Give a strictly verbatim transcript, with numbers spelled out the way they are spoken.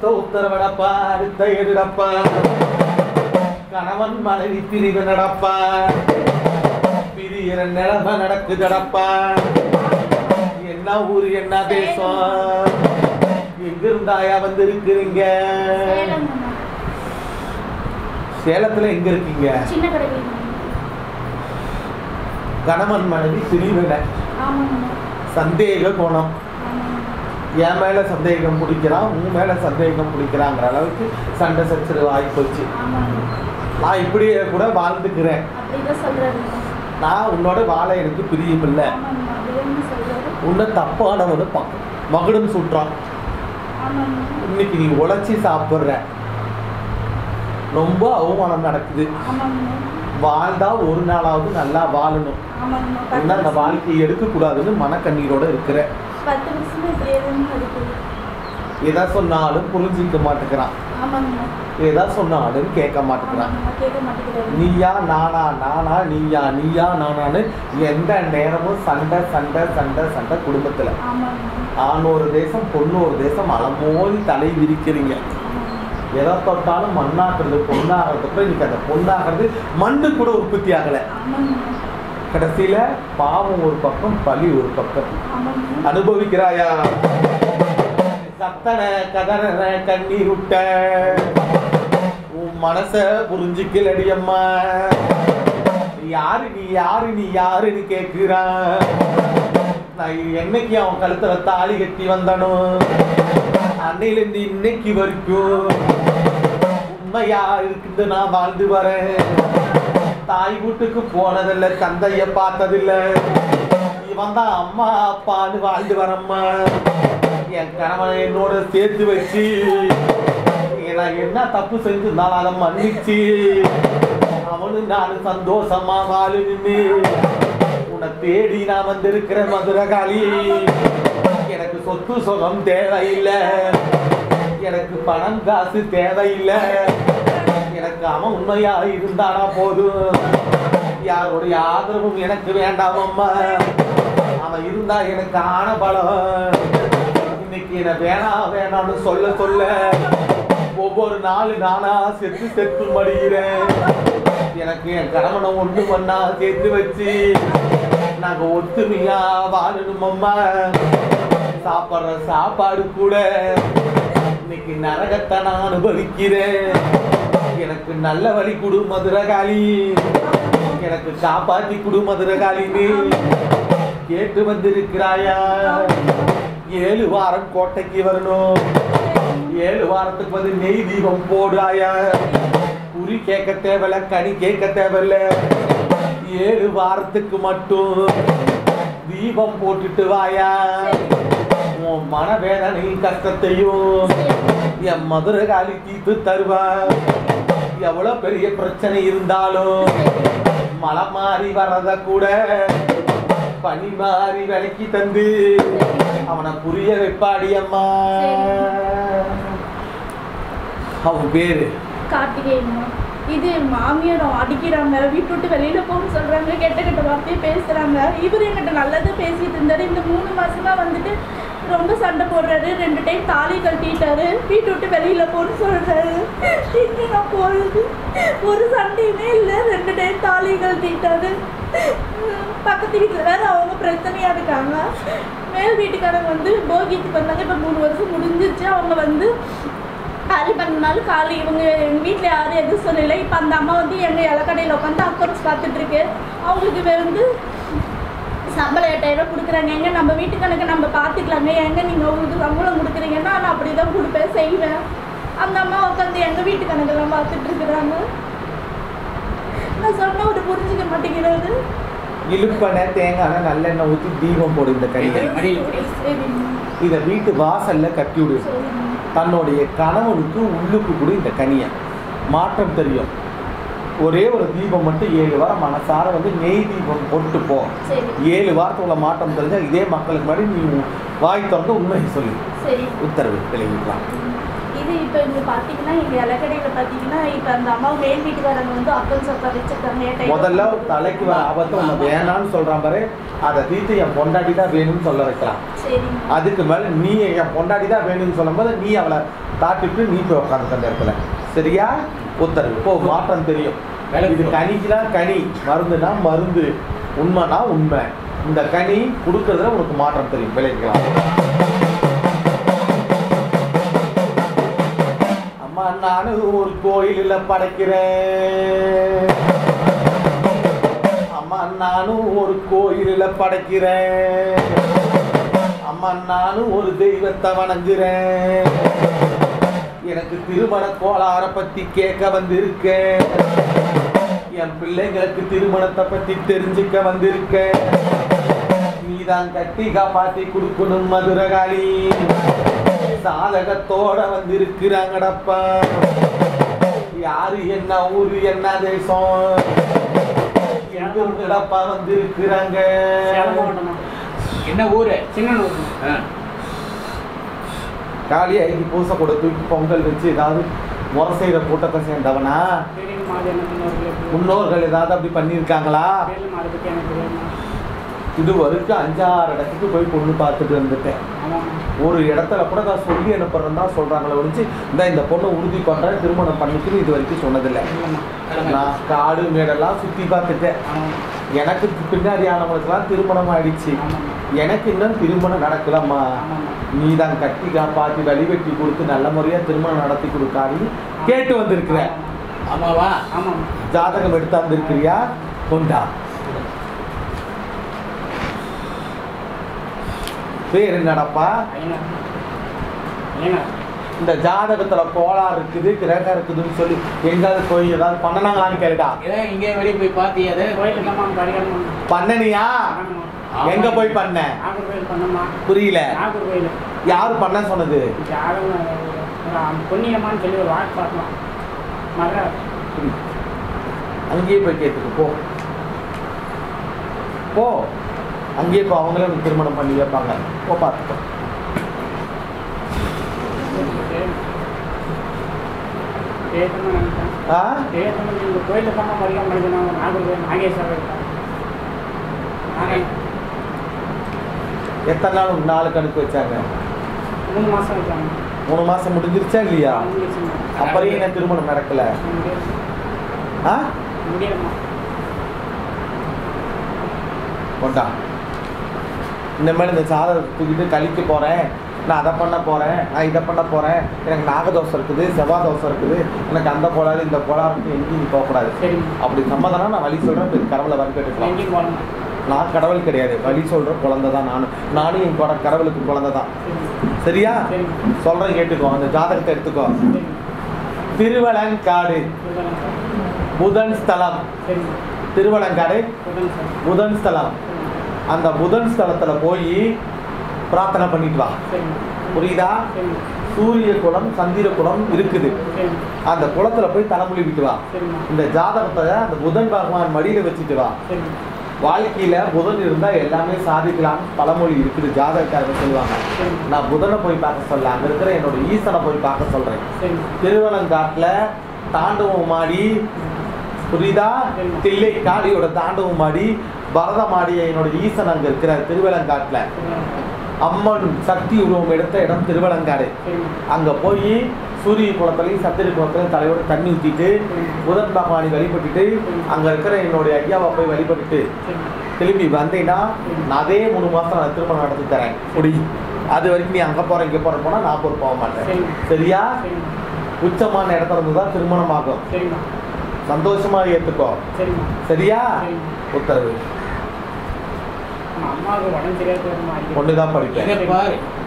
அடுத்த உத்தரவடப்பா அடுத்த எதிரப்பா கணவன் மனைவி பிரிவு நடப்பா பிரிகிற நிலைமை நடக்குதடப்பா என்ன ஊரு என்ன தேசம் எங்க இருந்தாயா வந்து இருக்கிறீங்க சேலத்துல எங்க இருக்கீங்க கணவன் மனைவி பிரிவினை சந்தேக கோணம் என் மேல சந்தேகம் பிடிக்கிறான் உன் மேல சந்தேகம் பிடிக்கிறாங்கிற அளவுக்கு சண்டை சச்சரவு ஆகிப்போச்சு நான் இப்படியே கூட வாழ்ந்துக்கிறேன் நான் உன்னோட வாழ எனக்கு பிரியமில்லை உன்னை தப்பானவனு மகுடம் சுற்றான் இன்னைக்கு நீ உழைச்சி சாப்பிட்ற ரொம்ப அவமானம் நடக்குது வாழ்ந்தா ஒரு நாளாவது நல்லா வாழணும் அந்த வாழ்க்கையை எடுக்கக்கூடாதுன்னு மனக்கண்ணீரோட இருக்கிற எதா சொன்னாலும் புரிஞ்சிக்க மாட்டேங்கிறான் எதா சொன்னாலும் கேட்க மாட்டேங்கிறான் நீயா நானா நானா நீயா நீயா நானான்னு எந்த நேரமும் சண்டை சண்டை சண்டை சண்டை குடும்பத்துல ஆண் ஒரு தேசம் பொண்ணு ஒரு தேசம் அலமோதி தலை விரிக்கிறீங்க எதை தொட்டாலும் மண்ணாக்குறது பொண்ணாகிறதுக்கு இன்னைக்கு அந்த பொண்ணாகிறது மண்ணு கூட உற்பத்தி ஆகலை கடைசியில பாவம் ஒரு பக்கம் பலி ஒரு பக்கம் அனுபவிக்கிறாயா கத்தனை கதற கண்ணீர் விட்ட உன் மனச புரிஞ்சுக்கலடி அம்மா யாரு நீ யாரு நீ யாருன்னு கேட்கிறான் நான் என்னைக்கு அவன் கழுத்துல தாலி கட்டி வந்தானோ அன்னையில இருந்து இன்னைக்கு வரைக்கும் உண்மையா இருக்குது நான் வாழ்ந்து வரேன் தாய் வீட்டுக்கு போனதில்லை தந்தைய பார்த்ததில்லை இவன் தான் அம்மா அப்பான்னு வாழ்ந்து வரம்மா என் கணவனை என்னோட சேர்த்து வச்சு நான் என்ன தப்பு செஞ்சிருந்தாலும் அதை மன்னிச்சு அவனு நான் சந்தோஷமா வாழுன்னு உன்னை தேடி நான் வந்திருக்கிற மதுரகாளி எனக்கு சொத்து சுகம் தேவையில்லை எனக்கு பணம் காசு தேவையில்லை எனக்கு அவன் உண்மையா இருந்தானா போதும் யாருடைய ஆதரவும் எனக்கு வேண்டாம் அம்மா அவன் இருந்தா எனக்கு ஆன பலம் இன்னைக்கு என்ன வேணாம் வேணாம்னு சொல்ல சொல்ல ஒவ்வொரு நாலு நானா செத்து செத்து மடிகிறேன் எனக்கு என் கணவனை ஒண்ணு பண்ணா சேர்த்து வச்சு நாங்க ஒத்துமையா வாழணும் அம்மா சாப்பிட்ற சாப்பாடு கூட இன்னைக்கு நரகத்தை நான் அனுபவிக்கிறேன் எனக்கு நல்ல வழி கொடு மதுரகாளி எனக்கு காப்பாத்தி கொடு மதுரகாளின்னு கேட்டு வந்திருக்கிறாயா ஏழு வாரம் கோட்டைக்கு வரணும் ஏழு வாரத்துக்கு வந்து நெய் தீபம் போடாயா குறி கேட்க தேவையில்ல கனி கேட்க தேவையில்ல ஏழு வாரத்துக்கு மட்டும் தீபம் போட்டுட்டு வாயா உன் மனவேதனையும் கஷ்டத்தையும் என் மதுரகாளி தீர்த்து தருவா எவ்வளவு பெரிய பிரச்சனை இருந்தாலும் மலை மாறி வர்றத கூட பனி மாறி விலைக்கு தந்து அவனை புரிய வைப்பாடி அம்மா அவன் பேரு கார்த்திகேயன். இது மாமியார் அடிக்கிறாங்க, வீட்டு விட்டு வெளியில போகணும்னு சொல்றாங்க, கெட்ட கெட்ட வார்த்தையை பேசுறாங்க. இவர் என்கிட்ட நல்லது பேசிட்டு இருந்தாரு. இந்த மூணு மாசமா வந்துட்டு ரொம்ப சண்டை போடுறாரு. ரெண்டு டைம் தாலி கட்டிட்டாரு, வீட்டு விட்டு வெளியில போன்னு சொல்றாரு. இங்க நான் போறது ஒரு சண்டையுமே இல்லை. ரெண்டு டைம் தாலி கட்டிட்டாரு. பக்கத்து வீட்டுல வேற அவங்க பிரச்சனையா இருக்காங்க. மேல் வீட்டுக்காரங்க வந்து போகியத்துக்கு வந்தாங்க. இப்ப மூணு வருஷம் முடிஞ்சிருச்சு. அவங்க வந்து காலி பண்ணனாலும் காலி இவங்க எங்கள் வீட்டில் யாரும் எதுவும் சொல்லலை. இப்போ அந்த அம்மா வந்து எங்கள் இலக்கடையில் உட்காந்து அக்கௌண்ட்ஸ் பார்த்துட்ருக்கு. அவங்களுக்கு வந்து சம்பளம் எட்டாயிரம் கொடுக்குறாங்க. எங்கே நம்ம வீட்டு கணக்கு நம்ம பார்த்துக்கலாங்க, எங்கே நீங்கள் அவங்களுக்கு சம்பளம் கொடுக்குறீங்கன்னா நான் அப்படி தான் கொடுப்பேன் செய்வேன். அந்த அம்மா உட்காந்து எங்கள் வீட்டு கணக்கெல்லாம் பார்த்துட்ருக்குறாங்க. நான் சொன்ன ஒரு புரிஞ்சிக்க மாட்டேங்கிறது. இழுப்பெண்ணெய் தேங்காய் நல்லெண்ணெய் ஊற்றி தீபம் போடு. இந்த கையை இதை வீட்டு வாசல்ல கட்டி விடு. தன்னுடைய கணவனுக்கு உள்ளுக்கு கூட இந்த கனியை மாற்றம் தெரியும். ஒரே ஒரு தீபம் மட்டும் ஏழு வாரம் மனசார வந்து நெய் தீபம் போட்டு போ. ஏழு வாரத்துக்குள்ள மாற்றம் தெரிஞ்சா இதே மக்களுக்கு முன்னாடி நீ வாய் திறந்து உண்மையை சொல்லி உத்தரவு தெளிவிக்கலாம். இது இப்போ இங்கே பார்த்தீங்கன்னா எங்கள் இலக்கடையில் பார்த்தீங்கன்னா இப்போ அந்த அம்மா மேல் வீட்டுக்காரங்க வந்து அப்பன் சத்தா வச்சுருக்காங்க. முதல்ல தலைக்கு வர ஆபத்து ஒன்று வேணான்னு சொல்கிறான் பாரு, அதை தீர்த்து என் பொண்டாடி தான் வேணும்னு சொல்ல வைக்கலாம். அதுக்கு மேலே நீ என் பொண்டாடி தான் வேணும்னு சொல்லும் போது நீ அவளை தாட்டிட்டு நீ போய் உட்காந்து அந்த இடத்துல. சரியா? உத்தரவு இப்போ மாற்றம் தெரியும். இது கனிக்குனா கனி, மருந்துனா மருந்து, உண்மைனா உண்மை. இந்த கனி கொடுக்கறதுல உனக்கு மாற்றம் தெரியும், விளைவிக்கலாம். அம்மா நானும் ஒரு கோயிலில் படைக்கிறேன், அம்மா நானும் ஒரு கோயிலில் படைக்கிறேன், அம்மா நானும் ஒரு தெய்வத்தை வணங்குறேன், எனக்கு திருமண கோளாறை பத்தி கேட்க வந்திருக்கேன், என் பிள்ளைங்களுக்கு திருமணத்தை பத்தி தெரிஞ்சுக்க வந்திருக்கேன், நீதான் கட்டி காப்பாத்தி கொடுக்கணும் மதுரகாளி, சாதகத்தோட வந்திருக்கிறாங்கடப்பா. யாரு என்ன ஊரு என்ன தேசம் எங்கடப்பா வந்திருக்கிறாங்க? என்ன ஊரு? சின்ன ஊர். காளியாகி பூசை கூட தூக்கி பொங்கல் வச்சு ஏதாவது முறை செய்கிற கூட்டத்தை சேர்ந்தவனா? முன்னோர்கள் ஏதாவது அப்படி பண்ணியிருக்காங்களா? இது வரைக்கும் அஞ்சாறு இடத்துக்கு போய் பொண்ணு பார்த்துட்டு வந்துட்டேன். ஒரு இடத்துல கூட நான் சொல்லி அனுப்புறேன்னு தான் சொல்கிறாங்களே ஒழிச்சு இந்த இந்த பொண்ணை உறுதி பண்ணுறேன் திருமணம் பண்ணிக்கணும் இது வரைக்கும் சொன்னதில்லை. நான் காடு மேடெல்லாம் சுற்றி பார்த்துட்டேன். எனக்கு பின்னாடி ஆனவங்களுக்கெல்லாம் திருமணம் ஆயிடுச்சு. எனக்கு இன்னும் திருமணம் நடக்கலாமா? நீ தான் கட்டி காப்பாற்றி வழிவெட்டி கொடுத்து நல்ல முறையாக திருமணம் நடத்தி கொடுக்காருன்னு கேட்டு வந்திருக்கிற. ஆமாவா? ஆமாம். ஜாதகம் எடுத்து வந்திருக்கிறியா? கொண்டா. பேர் என்னடப்பா? இந்த ஜாதகத்துல கோளாறு இருக்குது கிரகம் இருக்குதுன்னு சொல்லி எங்காவது போய் ஏதாவது பண்ணனாங்களான்னு கேட்டா இங்கே வெளியே போய் பார்த்தியா? பண்ணனியா? எங்க போய் பண்ண? புரியல. யாரு பண்ண சொன்னது? அங்கேயே போய் கேட்டுக்கு போ போ அங்கேயே இப்போ அவங்களே திருமணம் பண்ணி வைப்பாங்க. போ பார்த்துக்கோ. எத்தனை நாள் நாலு கணக்கு வச்சாங்க? மூணு மாசம் வச்சாங்க. மூணு மாசம் முடிஞ்சிருச்சா இல்லையா? அப்புறம் என்ன திருமணம் நடக்கல? ஆ கொண்டா. இனிமேல் இந்த சாதத்தை தூக்கிட்டு கழிக்க போகிறேன், நான் அதை பண்ண போகிறேன், நான் இதை பண்ண போகிறேன், எனக்கு நாகதோஷம் இருக்குது, செவ்வாய் தோசை இருக்குது, எனக்கு அந்த கோளாறு இந்த கோளாறுக்கு எங்கேயும் நீ போகக்கூடாது. அப்படி சம்மதனா நான் வழி சொல்கிறேன். இப்போ கடவுளை வரி கேட்டுக்கலாம். நான் கடவுள் கிடையாது, வழி சொல்கிற குழந்தை தான் நானும். நானும் என் கொட கடவுளுக்கு குழந்தை தான். சரியா? சொல்கிறேன் கேட்டுக்கோ. அந்த ஜாதகத்தை எடுத்துக்கோ. திருவலங்காடு புதன் ஸ்தலம். திருவலங்காடு புதன் ஸ்தலம். அந்த புதன் ஸ்தலத்தில் போய் பிரார்த்தனை பண்ணிட்டு வா. புரியுதா? சூரிய குலம் சந்திர குலம் இருக்குது. அந்த குளத்துல போய் தலைமொழி விட்டு வா. இந்த ஜாதகத்தை அந்த புதன் பகவான் மடியில வச்சுட்டு வா. வாழ்க்கையில புதன் இருந்தா எல்லாமே சாதிக்கலாம் பழமொழி இருக்குது. ஜாதகக்காரங்க சொல்லுவாங்க. நான் புதனை போய் பார்க்க சொல்ல, அங்க இருக்கிற என்னோட ஈசனை போய் பார்க்க சொல்றேன். திருவலங்காட்டுல தாண்டவம் ஆடி, புரியுதா? தில்லை காளியோட தாண்டவம் ஆடி பரதமாடிய என்னோட ஈசன் அங்க இருக்கிற திருவலங்காட்டுல. அம்மன் சக்தி உருவம் எடுத்த இடம் திருவலங்காடு. அங்க போய் சூரிய குளத்துலையும் சத்திர குளத்துலையும் தலையோட தண்ணி ஊற்றிட்டு புதன் பகவானை வழிபட்டுட்டு அங்க இருக்கிற என்னுடைய ஐயாவை போய் வழிபட்டுட்டு திரும்பி வந்தேன்னா நான் அதே மூணு மாசம் நான் திருமணம் நடத்தி தரேன். முடி அது வரைக்கும் நீ அங்க போற இங்க போற போனா நான் பொறுப்பு போக மாட்டேன். சரியா? உச்சமான இடத்துல இருந்து தான் திருமணம் ஆகும். சந்தோஷமா ஏத்துக்கோ. சரியா? உத்தரவு. அம்மாவுக்கு உடம்பு சரியா ஒண்ணுதான் படிப்பேன்.